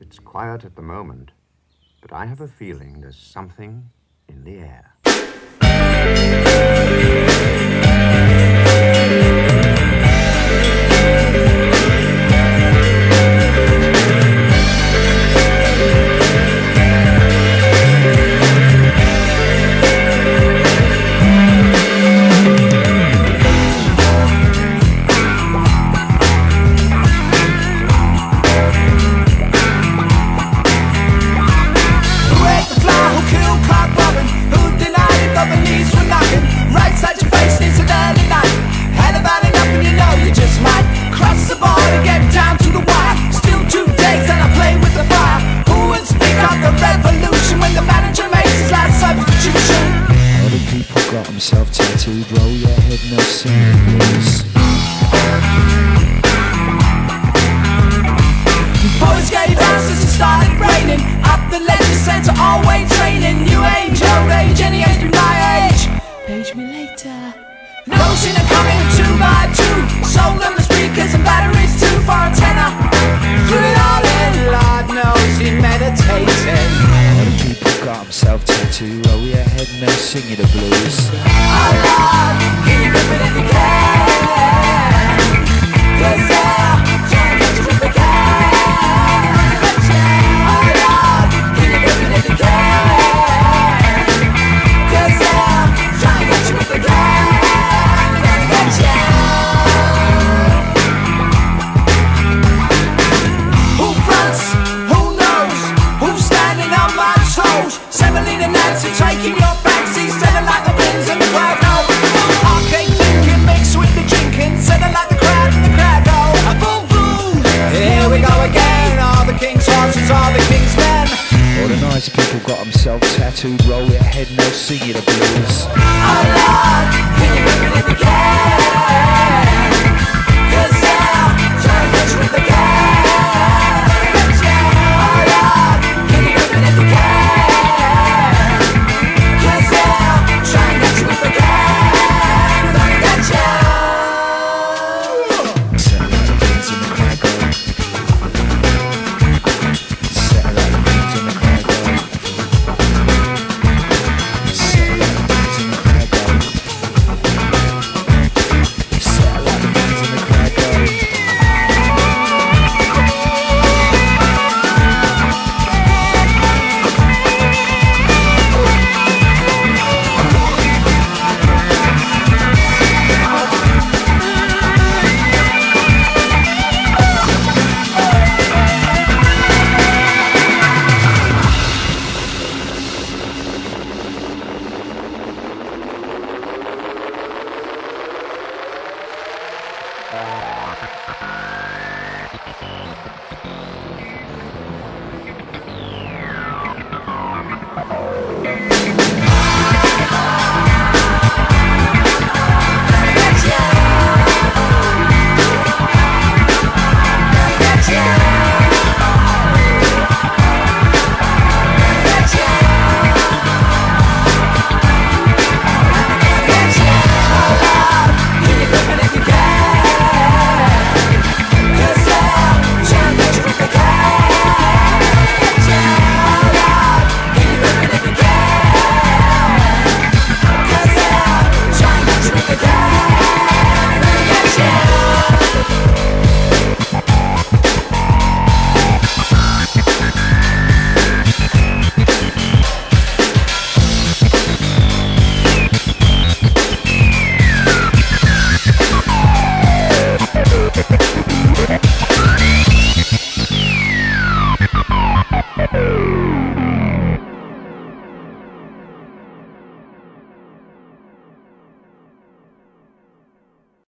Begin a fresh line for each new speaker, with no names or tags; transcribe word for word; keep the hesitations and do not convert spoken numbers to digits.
It's quiet at the moment, but I have a feeling there's something in the air.
Self tattooed, roll your head, no singing blues.
Boys gave answers and started raining. Up the leisure centre, all way training. New age, old age, any age but my age. Page me later. No sinner coming two by two. Sold on the speakers and batteries two for a tenner. Threw it all in, Lord knows he meditated.
All the people got themselves tattooed, roll your head, no singing the blues.
Oh Lord, can you rip it if you can? Yes, sir, try and get you if you can. Oh Lord, can you rip it if you can? Yes, sir, try and get you if you can. We're gonna get you. Who fronts? Who knows? Who's standing on my toes? Seventeen and Nancy taking your backseat, standing like the winds in the crowd. No, arcade thinking mixed with the drinking, standing like the crowd and the crowd go. Boom, boom, here we go again. All the king's horses, all the king's men.
All the nice people got themselves tattooed, roll your head, no singing the blues.
Oh Lord, can you rip it if you can? Yes, sir, try and get you if you can. Oh Lord, can you rip it if you can? Yes, sir, try and get you if you can. We're gonna get you.
Set like the beans in the crowd go. Set like the beans in the crowd go. Set like the beans in the crowd go. Set like the beans in the crowd go.